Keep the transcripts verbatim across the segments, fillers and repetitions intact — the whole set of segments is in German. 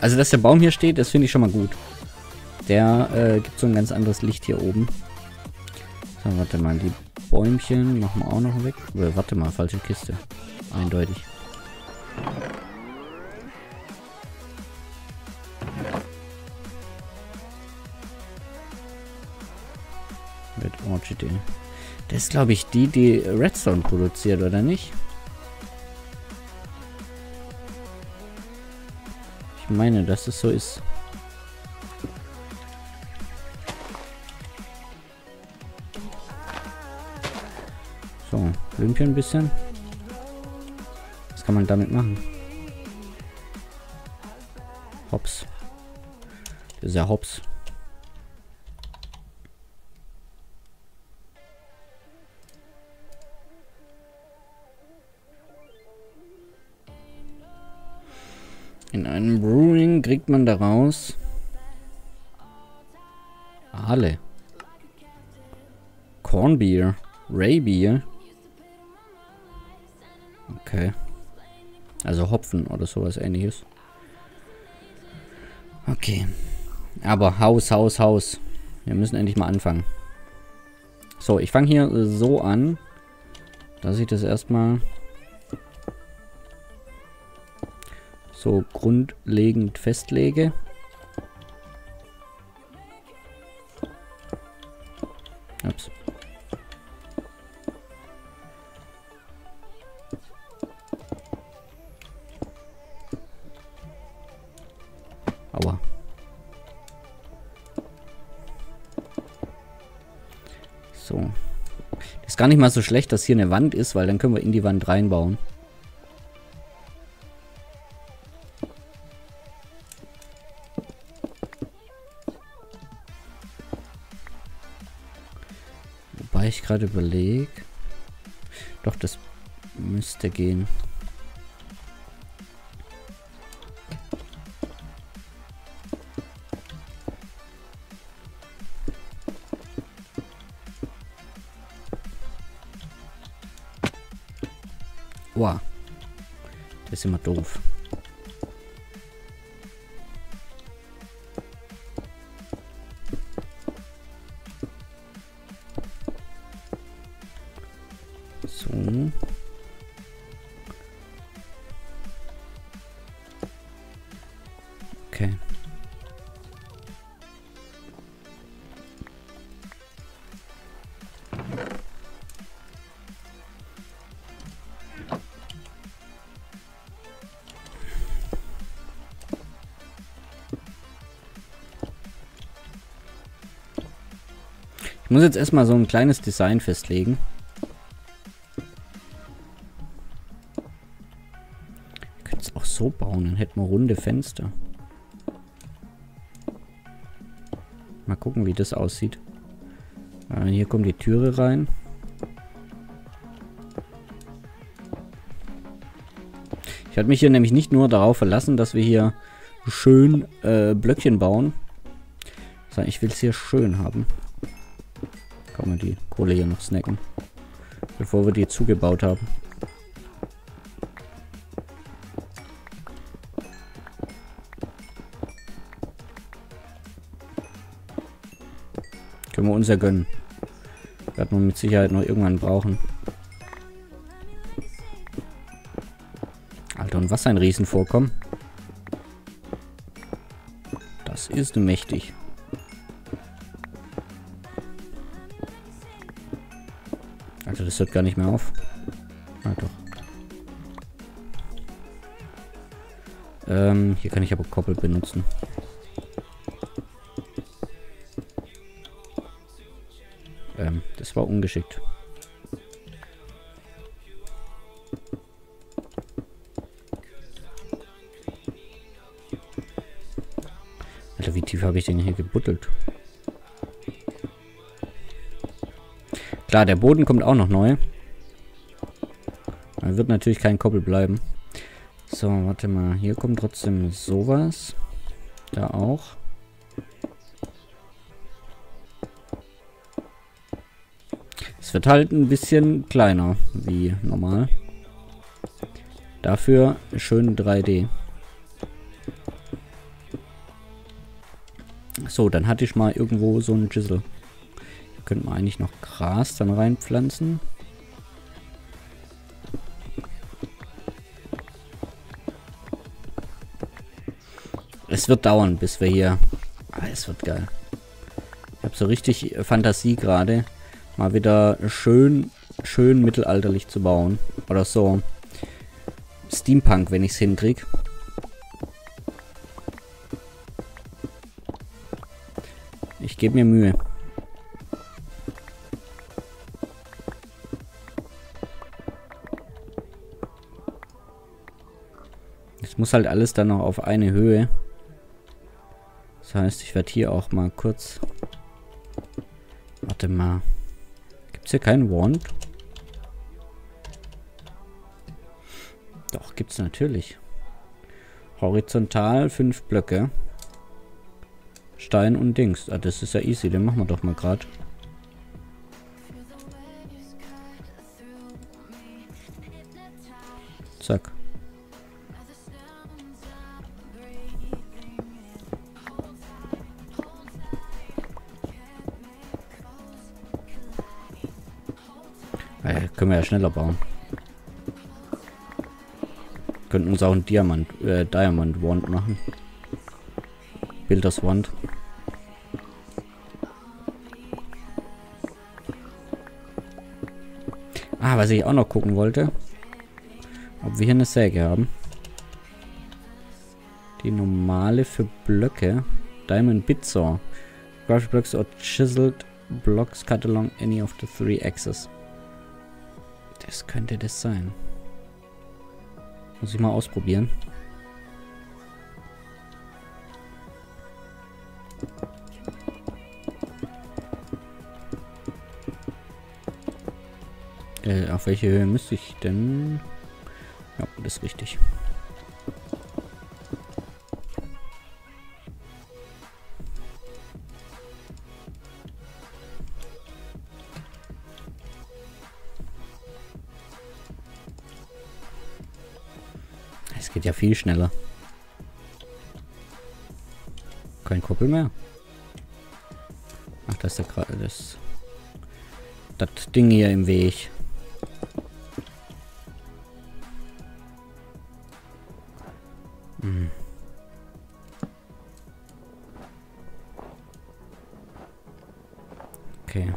Also, dass der Baum hier steht, das finde ich schon mal gut. Der äh, gibt so ein ganz anderes Licht hier oben. So, warte mal, die Bäumchen machen wir auch noch weg. Oder, warte mal, falsche Kiste. Eindeutig. Red Orchid. Das ist, glaube ich, die, die Redstone produziert, oder nicht? Ich meine, dass es so ist. So, Blümchen ein bisschen. Was kann man damit machen? Hops. Das ist ja Hops. In einem Brewing kriegt man daraus Ale. Cornbeer. Raybeer. Okay. Also Hopfen oder sowas ähnliches. Okay. Aber Haus, Haus, Haus. Wir müssen endlich mal anfangen. So, ich fange hier so an, dass ich das erstmal so grundlegend festlege. Ups. Aua. So. Ist gar nicht mal so schlecht, dass hier eine Wand ist, weil dann können wir in die Wand reinbauen. Wobei ich gerade überlege. Doch, das müsste gehen. Wow. Das ist immer doof. So. Okay. Ich muss jetzt erstmal so ein kleines Design festlegen. Wir können es auch so bauen, dann hätten wir runde Fenster. Mal gucken, wie das aussieht. Äh, hier kommt die Türe rein. Ich hatte mich hier nämlich nicht nur darauf verlassen, dass wir hier schön äh, Blöckchen bauen, sondern ich will es hier schön haben. Kann man die Kohle hier noch snacken, bevor wir die zugebaut haben. Können wir uns ja gönnen. Werden wir mit Sicherheit noch irgendwann brauchen. Alter, und was ein Riesenvorkommen. Das ist mächtig. Also das hört gar nicht mehr auf. Ah, doch. Ähm, hier kann ich aber Koppel benutzen. Ähm, das war ungeschickt. Alter, wie tief habe ich den hier gebuddelt? Klar, der Boden kommt auch noch neu. Da wird natürlich kein Koppel bleiben. So, warte mal. Hier kommt trotzdem sowas. Da auch. Es wird halt ein bisschen kleiner, wie normal. Dafür schön drei D. So, dann hatte ich mal irgendwo so einen Chisel. Hier könnte man eigentlich noch Gras dann reinpflanzen. Es wird dauern, bis wir hier... Ah, es wird geil. Ich habe so richtig Fantasie gerade, mal wieder schön, schön mittelalterlich zu bauen. Oder so Steampunk, wenn ich es hinkriege. Ich gebe mir Mühe. Es muss halt alles dann noch auf eine Höhe. Das heißt, ich werde hier auch mal kurz... Warte mal. Gibt es hier keinen Wand? Doch, gibt es natürlich. Horizontal fünf Blöcke. Stein und Dings. Ah, das ist ja easy. Den machen wir doch mal gerade. Zack. Äh, können wir ja schneller bauen. Könnten uns auch ein Diamant, äh, Diamond Wand machen. Builders Wand. Ah, was ich auch noch gucken wollte. Ob wir hier eine Säge haben. Die normale für Blöcke. Diamond Bit Saw. Crush blocks or chiseled blocks cut along any of the three axes. Das könnte das sein. Muss ich mal ausprobieren. Äh, auf welche Höhe müsste ich denn? Ja, das ist richtig. Es geht ja viel schneller. Kein Koppel mehr. Ach, das ist ja gerade das, das Ding hier im Weg. Hm. Okay.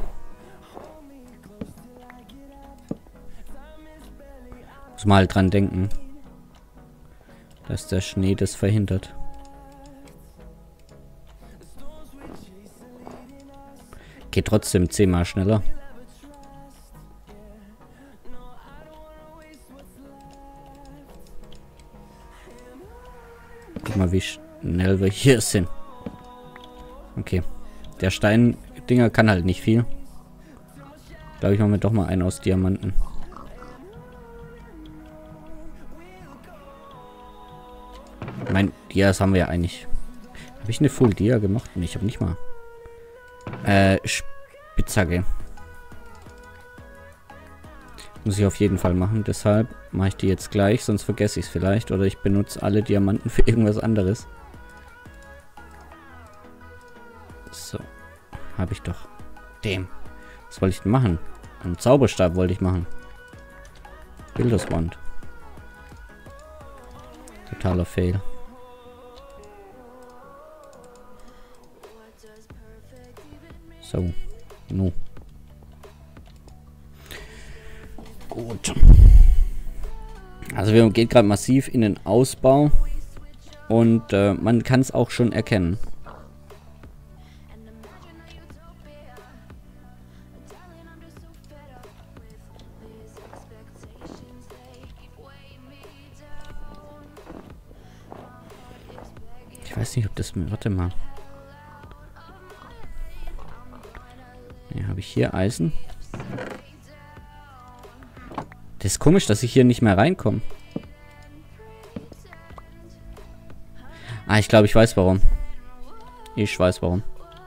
Muss mal dran denken, dass der Schnee das verhindert. Geht trotzdem zehnmal schneller. Guck mal, wie schnell wir hier sind. Okay. Der Steindinger kann halt nicht viel. Ich glaube, ich mache mir doch mal einen aus Diamanten. Mein Dias haben wir ja eigentlich. Habe ich eine Full Dia gemacht? Und ich habe nicht mal. Äh, Spitzhacke. Muss ich auf jeden Fall machen. Deshalb mache ich die jetzt gleich, sonst vergesse ich es vielleicht. Oder ich benutze alle Diamanten für irgendwas anderes. So. Habe ich doch. Damn. Was wollte ich denn machen? Einen Zauberstab wollte ich machen. Bilderswand. Totaler Fail. So. No. Gut. Also wir gehen gerade massiv in den Ausbau. Und äh, man kann es auch schon erkennen. Ich weiß nicht, ob das... Warte mal. Ja, habe ich hier Eisen? Das ist komisch, dass ich hier nicht mehr reinkomme. Ah, ich glaube, ich weiß warum. Ich weiß warum.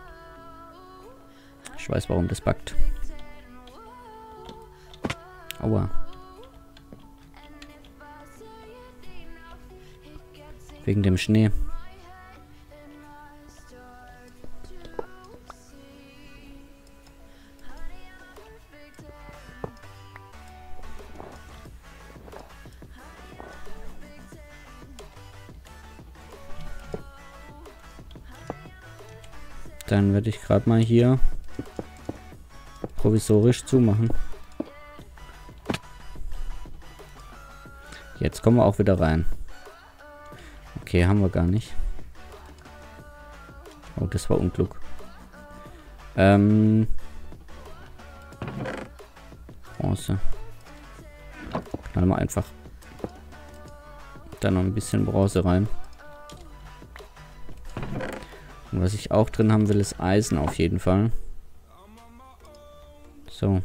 Ich weiß, warum das buggt. Aua. Wegen dem Schnee. Dann werde ich gerade mal hier provisorisch zumachen. Jetzt kommen wir auch wieder rein. Okay, haben wir gar nicht. Oh, das war Unglück. Ähm. Bronze. Knallen wir einfach da noch ein bisschen Bronze rein. Und was ich auch drin haben will, ist Eisen auf jeden Fall. So.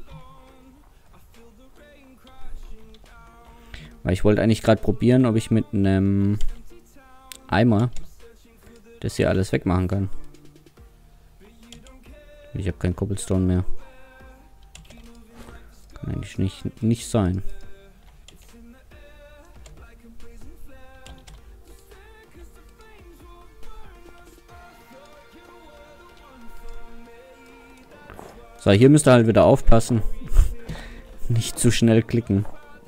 Weil ich wollte eigentlich gerade probieren, ob ich mit einem Eimer das hier alles wegmachen kann. Ich habe kein Cobblestone mehr. Kann eigentlich nicht, nicht sein. So, hier müsst ihr halt wieder aufpassen. Nicht zu schnell klicken.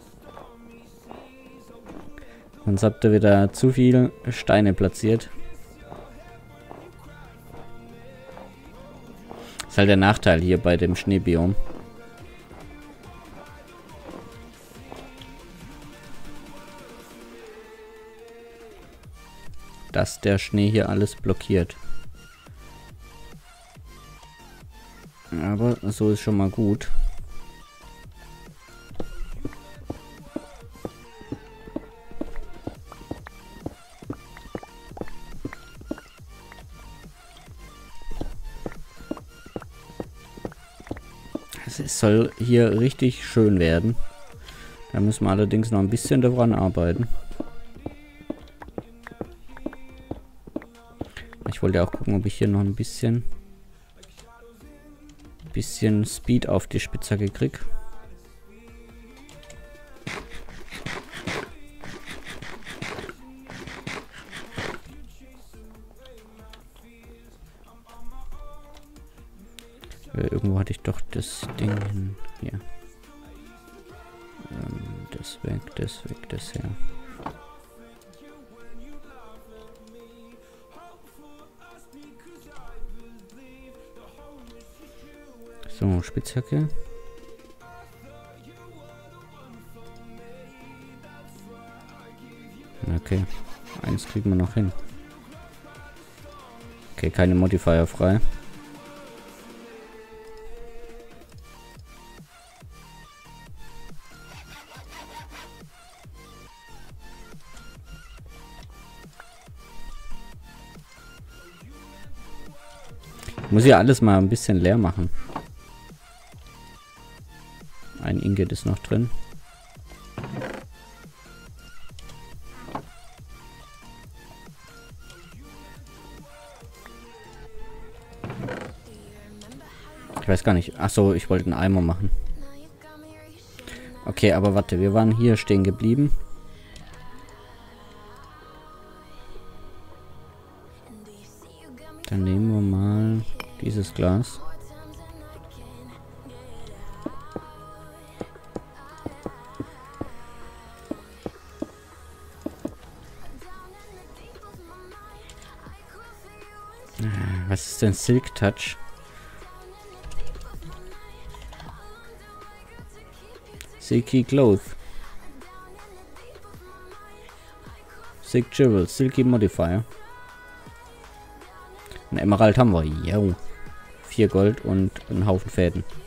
Sonst habt ihr wieder zu viele Steine platziert. Ist halt der Nachteil hier bei dem Schneebiom. Dass der Schnee hier alles blockiert. Aber so ist schon mal gut. Es soll hier richtig schön werden. Da müssen wir allerdings noch ein bisschen daran arbeiten. Ich wollte auch gucken, ob ich hier noch ein bisschen bisschen Speed auf die Spitzhacke krieg. Äh, irgendwo hatte ich doch das Ding hier. Ähm, das weg, das weg, das her. So, Spitzhacke. Okay, eins kriegen wir noch hin. Okay, keine Modifier frei. Ich muss ja alles mal ein bisschen leer machen. Ein Ingot ist noch drin. Ich weiß gar nicht. Ach so, ich wollte einen Eimer machen. Okay, aber warte, wir waren hier stehen geblieben. Dann nehmen wir mal dieses Glas. Was ist denn Silk Touch? Silky Cloth. Silk Jewel, Silky Modifier. Ein Emerald haben wir. Jo. Vier Gold und einen Haufen Fäden.